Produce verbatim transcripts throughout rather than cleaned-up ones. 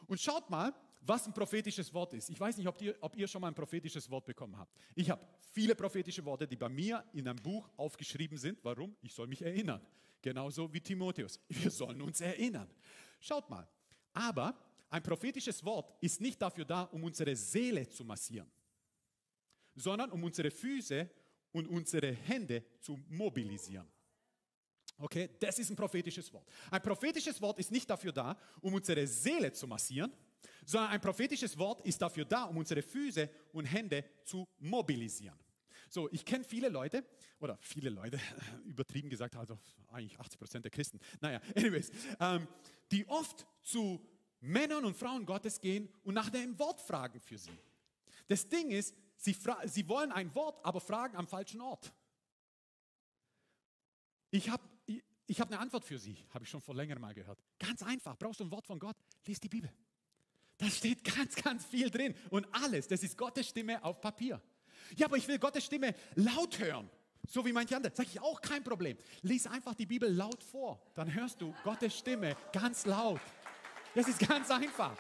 Und schaut mal, was ein prophetisches Wort ist. Ich weiß nicht, ob ihr, ob ihr schon mal ein prophetisches Wort bekommen habt. Ich habe viele prophetische Worte, die bei mir in einem Buch aufgeschrieben sind. Warum? Ich soll mich erinnern. Genauso wie Timotheus. Wir sollen uns erinnern. Schaut mal. Aber ein prophetisches Wort ist nicht dafür da, um unsere Seele zu massieren, sondern um unsere Füße und unsere Hände zu mobilisieren. Okay, das ist ein prophetisches Wort. Ein prophetisches Wort ist nicht dafür da, um unsere Seele zu massieren, sondern ein prophetisches Wort ist dafür da, um unsere Füße und Hände zu mobilisieren. So, ich kenne viele Leute, oder viele Leute, übertrieben gesagt, also eigentlich achtzig Prozent der Christen, naja, anyways, ähm, die oft zu Männern und Frauen Gottes gehen und nach einem Wort fragen für sie. Das Ding ist, sie, fra- sie wollen ein Wort, aber fragen am falschen Ort. Ich habe ich, ich hab eine Antwort für sie, habe ich schon vor längerem mal gehört. Ganz einfach, brauchst du ein Wort von Gott, lies die Bibel. Da steht ganz, ganz viel drin und alles, das ist Gottes Stimme auf Papier. Ja, aber ich will Gottes Stimme laut hören, so wie manche andere. Sage ich auch, kein Problem. Lies einfach die Bibel laut vor, dann hörst du Gottes Stimme ganz laut. Das ist ganz einfach.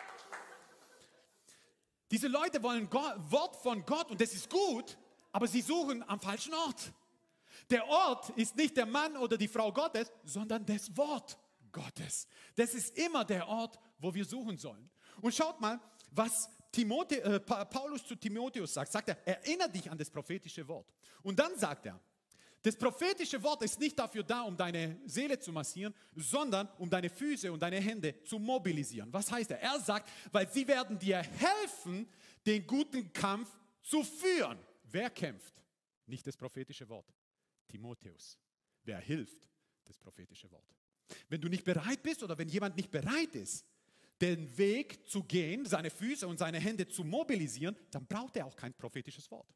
Diese Leute wollen Gott, Wort von Gott und das ist gut, aber sie suchen am falschen Ort. Der Ort ist nicht der Mann oder die Frau Gottes, sondern das Wort Gottes. Das ist immer der Ort, wo wir suchen sollen. Und schaut mal, was Timothe, äh, Paulus zu Timotheus sagt. Sagt er, erinnere dich an das prophetische Wort. Und dann sagt er, das prophetische Wort ist nicht dafür da, um deine Seele zu massieren, sondern um deine Füße und deine Hände zu mobilisieren. Was heißt er? Er sagt, weil sie werden dir helfen, den guten Kampf zu führen. Wer kämpft? Nicht das prophetische Wort. Timotheus. Wer hilft? Das prophetische Wort. Wenn du nicht bereit bist oder wenn jemand nicht bereit ist, den Weg zu gehen, seine Füße und seine Hände zu mobilisieren, dann braucht er auch kein prophetisches Wort.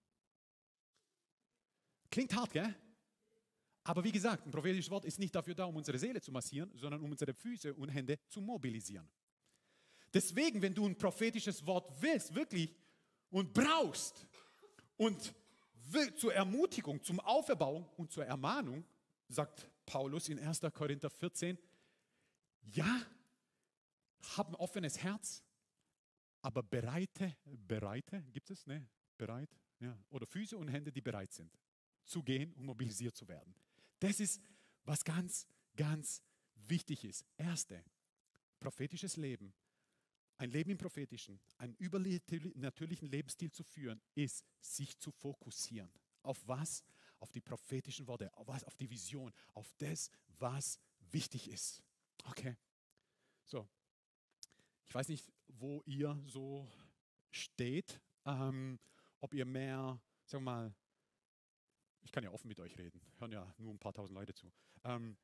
Klingt hart, gell? Aber wie gesagt, ein prophetisches Wort ist nicht dafür da, um unsere Seele zu massieren, sondern um unsere Füße und Hände zu mobilisieren. Deswegen, wenn du ein prophetisches Wort willst, wirklich, und brauchst, und zur Ermutigung, zum Auferbauung und zur Ermahnung, sagt Paulus in erster Korinther vierzehn, ja, hab ein offenes Herz, aber bereite, bereite, gibt es, ne, bereit, ja, oder Füße und Hände, die bereit sind, zu gehen und mobilisiert zu werden. Das ist, was ganz, ganz wichtig ist. Erste, prophetisches Leben, ein Leben im Prophetischen, einen übernatürlichen Lebensstil zu führen, ist, sich zu fokussieren. Auf was? Auf die prophetischen Worte, auf was? Auf die Vision, auf das, was wichtig ist. Okay, so. Ich weiß nicht, wo ihr so steht, ähm, ob ihr mehr, sagen wir mal, ich kann ja offen mit euch reden, hören ja nur ein paar tausend Leute zu, ähm,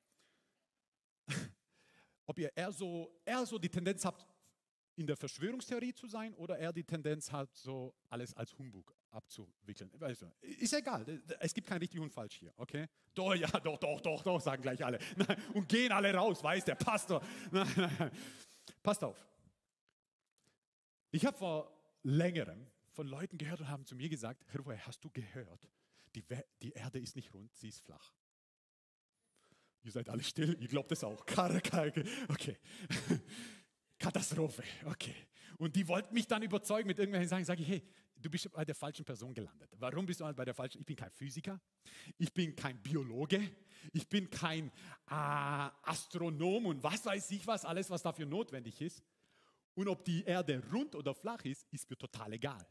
ob ihr eher so, eher so die Tendenz habt, in der Verschwörungstheorie zu sein oder eher die Tendenz habt, so alles als Humbug abzuwickeln. Weißt du, ist egal, es gibt kein richtig und falsch hier, okay? Doch, ja, doch, doch, doch, doch, sagen gleich alle. Und gehen alle raus, weiß der Pastor. Nein, nein, nein. Passt auf. Ich habe vor längerem von Leuten gehört und haben zu mir gesagt, Ruhe, hast du gehört, die, die Erde ist nicht rund, sie ist flach. Ihr seid alle still, ihr glaubt es auch. Okay. Katastrophe, okay. Und die wollten mich dann überzeugen mit irgendwelchen Sachen. Sage ich, hey, du bist bei der falschen Person gelandet. Warum bist du halt bei der falschen? Ich bin kein Physiker, ich bin kein Biologe, ich bin kein äh, Astronom und was weiß ich was, alles was dafür notwendig ist. Und ob die Erde rund oder flach ist, ist mir total egal.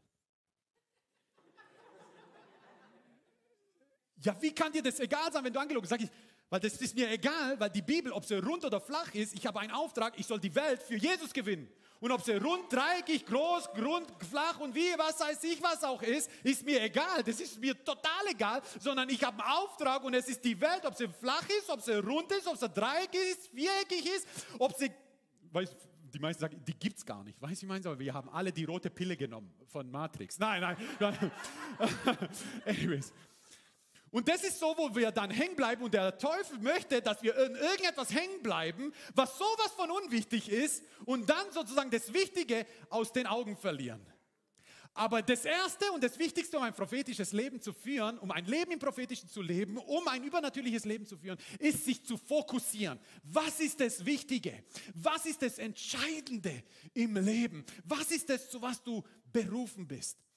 Ja, wie kann dir das egal sein, wenn du angelogen bist? Sag ich, weil das ist mir egal, weil die Bibel, ob sie rund oder flach ist, ich habe einen Auftrag, ich soll die Welt für Jesus gewinnen. Und ob sie rund, dreieckig, groß, rund, flach und wie, was weiß ich, was auch ist, ist mir egal. Das ist mir total egal, sondern ich habe einen Auftrag und es ist die Welt, ob sie flach ist, ob sie rund ist, ob sie dreieckig ist, viereckig ist, ob sie, weiß, die meisten sagen, die gibt es gar nicht. Weiß ich meine, aber wir haben alle die rote Pille genommen von Matrix. Nein, nein. nein. Anyways. Und das ist so, wo wir dann hängen bleiben und der Teufel möchte, dass wir in irgendetwas hängen bleiben, was sowas von unwichtig ist und dann sozusagen das Wichtige aus den Augen verlieren. Aber das Erste und das Wichtigste, um ein prophetisches Leben zu führen, um ein Leben im Prophetischen zu leben, um ein übernatürliches Leben zu führen, ist sich zu fokussieren. Was ist das Wichtige? Was ist das Entscheidende im Leben? Was ist das, zu was du berufen bist?